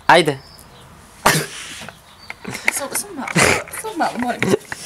Ajde. Samo malo, moram.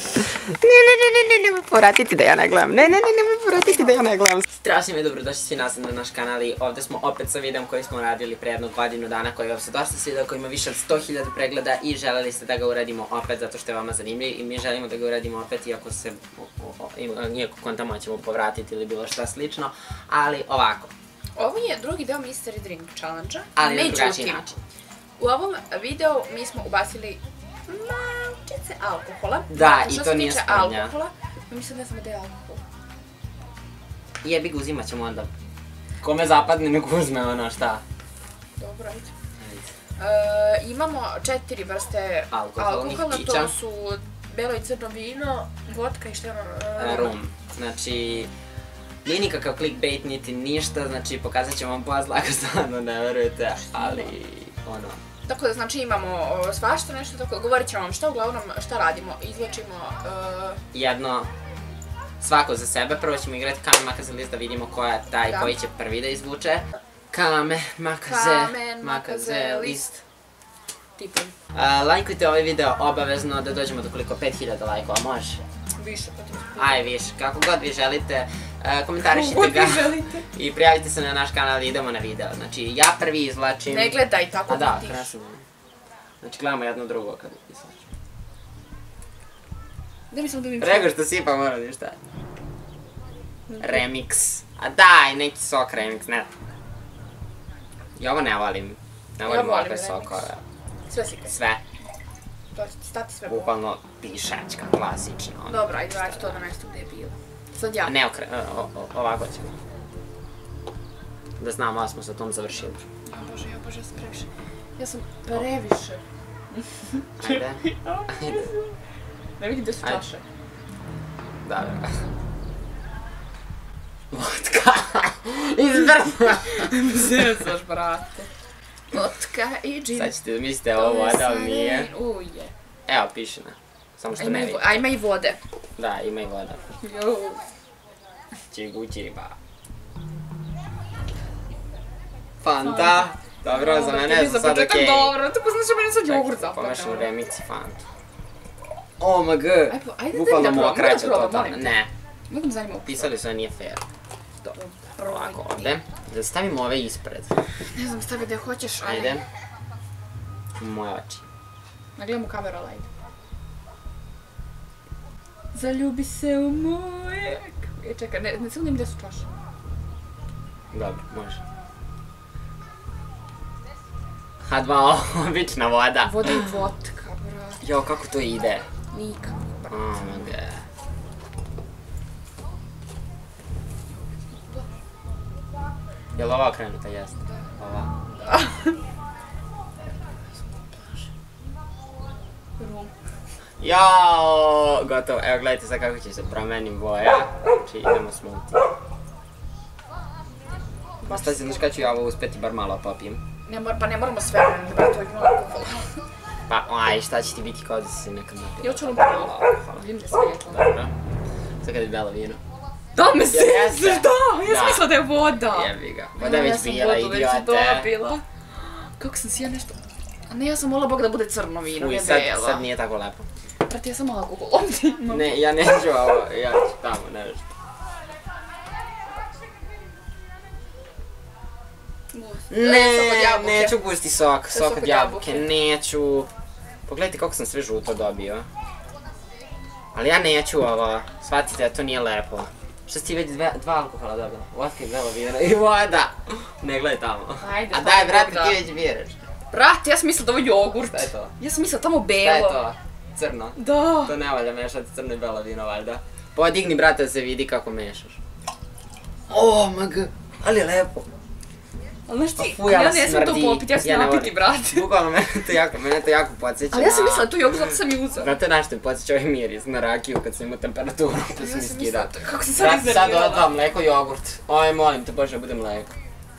Nemoj povratiti da ja ne gledam. Nemoj povratiti da ja ne gledam. Strašno mi je dobrodošli svi nazad na naš kanal i ovdje smo opet sa videom koji smo radili pre jednog godinu dana, koji vam se dosta sviđa, koji ima više od 100.000 pregleda i želeli ste da ga uradimo opet zato što je vama zanimljiv i mi želimo da ga uradimo opet iako se nijako kontamo ćemo povratiti ili bilo šta slično, ali ovako. Ovo je drugi deo Mystery Drink Challenge-a. Ali na drugačiji način. U ovom videu mi smo ubacili malčice alkohola. Da, i to nije spremnja. Mi sad ne znamo da je alkohol. Jebi ga, uzimat ćemo onda. Kome zapadne nek uzme ono šta. Dobro, ajde. Imamo 4 vrste alkohola, to su belo i crno vino, vodka i šta je ono? Rum. Znači, nije nikakav clickbait niti ništa, znači pokazat ćemo vam pojas lako stvarno, ne verujete, ali ono. Tako da znači imamo svašta nešto tako, govorit ćemo vam šta uglavnom, šta radimo, izvlačimo... Jedno, svako za sebe, prvo ćemo igrati kamen, makaze, list da vidimo ko je taj koji će prvi da izvuče. Kamen, makaze, list. Tipom. Lajkujte ovaj video obavezno da dođemo do koliko 5000 lajkova, može? Više, pa to Aj, više, kako god vi želite, komentarišite ga i prijavite se na naš kanal i idemo na video. Znači, ja prvi izvlačim... Ne gledaj tako da ti. Krasno. Znači, gledamo jedno drugo kad izvlačim. Da mislim da mi... Prego što sipa mora ništa. Remix. A daj, neki sok remix, ne. I ovo ne volim. Ne volim ovakve sokove. Sve si kaj? Sve. To će stati sve bolje. Bukvalno pišačka, klasično. Dobro, ajde vrati to na mjesto gdje je bilo. Sad ja. Ne, ovako ćemo. Da znam, ovo smo sa tom završili. Ja bože, ja sam previše. Ja sam previše. Ajde. Ajde. Ne vidim gdje su čaše. Da. Vodka. Izvrno. Zezaš, brate. Vodka i džin. Sad ćete mislite ovo voda, ali nije. Uje. Evo, piše na. Samo što ne vidite. A ima i vode. Da, ima i voda. Jo. Čigućiriba. Fanta. Dobro, za mene je sad okej. Dobro, to poznaš da meni sad jogurt zapada. Pomešam remix Fanta. OMG. Ajde Bukvalno mu da okreće probam, totalno. Ne. Mogu mi zanima Pisali su da nije fair. Ovako ovdje. Da stavimo ove ispred. Ne znam, stavi gdje hoćeš, ali... Ajde. U moje oči. Nagledam u kameru, ali ajde. Zaljubi se u moje... Čekaj, ne sigurim gdje su čaše. Dobro, može. H2O, obična voda. Voda i vodka, brat. Jo, kako to ide? Nikak, brat. OMG. Je li ova okrenuta? Jeste. Ova. Rum. Jao, gotovo. Evo gledajte sad kako će se promenim boja. Znači idemo smoothie. Stazi, znaš kada ću ja ovo uspjeti bar malo popijem? Pa ne moramo sve vremena, brat, to je malo alkohola. Pa, aj, šta će ti biti kao da si se nekad napila? Ja ću ono prvo. Vidim da se lijepo. Dobro. Sad kad je bela vino. Da me sezaš, da! Ja sam mislila da je voda. Jebi ga. Voda je već bila, idiote. Ja sam vodu već dobila. Kako sam si ja nešto... A ne, ja sam molila Boga da bude crno vino, ne bela. Sad nije tako lepo. Brate, ja sam alkohol ovdje imam. Ne, ja neću ovo, ja ću tamo, nešto. Ne, neću pusti sok od jabuke, neću. Pogledajte kako sam sve žuto dobio. Ali ja neću ovo, shvatite da to nije lepo. Što si ti već dva alkohola dobila? Vodka i belo vino i voda. Ne gledaj tamo. Ajde, a daj brate, ti već biraš. Brate, ja sam mislila da ovo jogurt. Šta je to? Ja sam mislila tamo belo. Šta je to? Crno? Da. To ne valja mešati crno i belo vino, valjda. Podigni brate da se vidi kako mešaš. OMG, ali je lepo. Ali znaš ti, ja ne sam to popiti, ja ću napiti, brate. Bukvalno mene to jako podsjeća na... Ali ja sam mislila da to jogurt, zato sam i uzela. Znate na što mi podsjeća ovaj miris na rakiju kad sam imao temperaturu, pa sam mi skidao. Kako sam sad iznervirala. Sad dodatno mleko, jogurt. Oj, molim te Bože, bude mleko.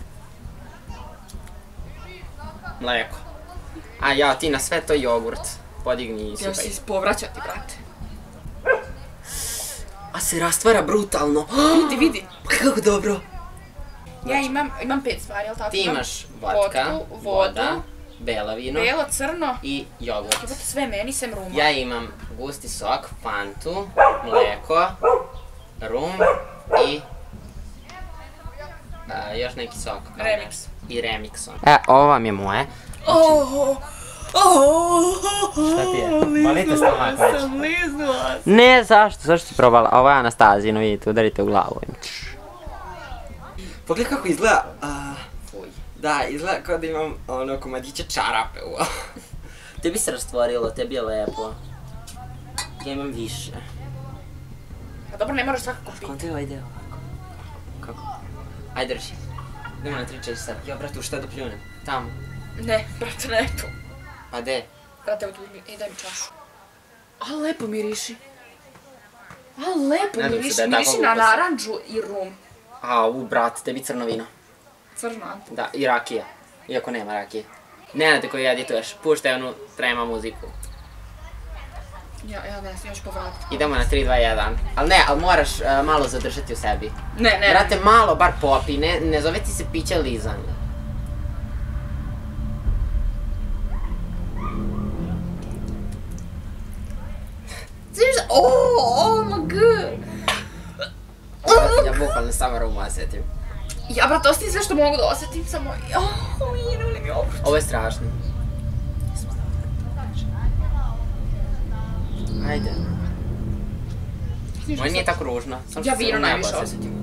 Mleko. A ja, ti na sve to jogurt. Podigni i sipaj. Ja ću se povraćati, brate. A se rastvara brutalno. Vidi. Pa kako dobro. Ja imam 5 stvari, jel tako? Ti imaš vodka, vodu, belo vino. Belo, crno. I jogurt. Jebote sve meni sem ruma. Ja imam gusti sok, fantu, mleko, rum i još neki sok. Remix. I remixon. Ovo vam je moje. Šta ti je? Bolite stomak već? Sam liznula. Ne, zašto si probala? Ovo je Anastazino, vidite, udarite u glavu. Pogledaj kako izgleda. Fuj. Da, izgleda kao da imam ono komadiće čarape. Tebi se rastvorilo, tebi je lepo. Ja imam više. A dobro, ne moraš svakako piti. Konti ovaj deo ovako. Kako? Ajde drži. Idemo na 3-4 sad. Jo, brate, u šta da pljunem? Tamo. Ne, brate, ne tu. Pa de? Brate, evo tu, daj mi čašu. A lepo miriši. A lepo miriši, miriši na naranđu i rum. Brate, tebi crno vino. Crno? Da, i rakija. Iako nema rakije. Nenade koji edituješ, puštaj onu trema muziku. Ja ne znam, još povratiti. Idemo na 3, 2, 1. Ali moraš malo zadržati u sebi. Ne. Brate, malo bar popi, ne zove ti se piće lizanje. Oh my god! Ja bukvalno samo rumu osjetim. Ja, brate, ostavi sve što mogu da osjetim, samo... ne volim jogurt. Ovo je strašno. Ajde. Ovo nije tako ružno. Ja vino najviše osjetim.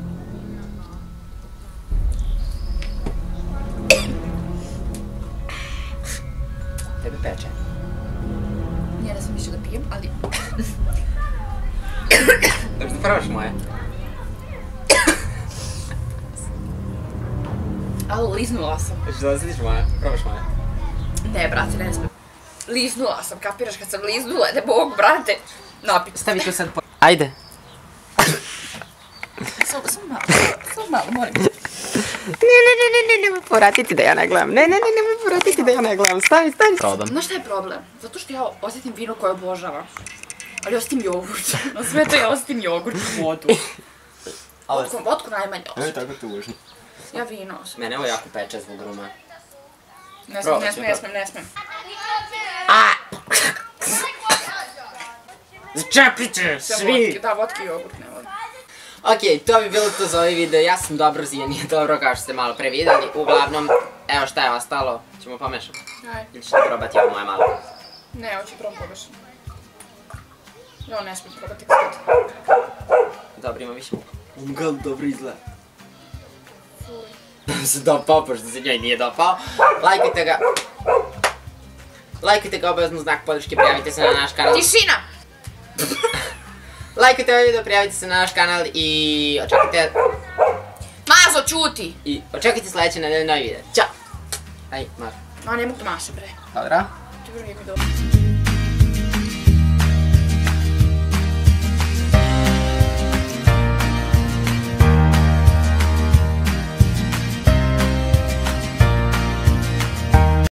Tebe peče. Nije da sam više da pijem, ali... Hoćeš da probaš moje? Ali liznula sam. Hoćeš da osjetiš moje? Probaš moje? Ne, brate, ne smijem. Liznula sam, kapiraš kad sam liznula, ne mogu, brate. Napit. Stavi tu sad po... Ajde. Samo malo, moram. Nemoj povratiti da ja ne gledam. Nemoj povratiti da ja ne gledam. Stavi. Znaš šta je problem? Zato što ja osjetim vino koje obožavam. Ali osjetim jogurt. Na sve to ja osjetim jogurt u vodu. Vodku najmanje osjetim. Ovo je tako tužno. Ja vino osjetim. Mene ovo jako peče zbog ruma. Ne smijem. Začepite svi! Da, vodka i jogurt ne volim. Ok, to bi bilo to za ovaj video. Ja sam dobro nije dobro kao što ste malo pre vidjeli. Uglavnom, evo šta je ostalo. Ćemo pomešati. Ajde. Ili ćete probati ovo moje malo? Ne, hoću prvom pomešati. Jo, ne smijem probati kad. Dobro, ima više. Umgal, dobro izgleda. Se dopao, pošto se njoj nije dopao. Lajkajte ga. Lajkajte ga, obavezno znak podrške, prijavite se na naš kanal. Tišina! Lajkajte ovaj video, prijavite se na naš kanal i očekajte... Mazo, čuti! I očekajte sljedeće nedelje novi video. Ćao! Aj, Maš. Ma, ne mogu da maše, bre. Dobro? Ti vrlo je mi dobro.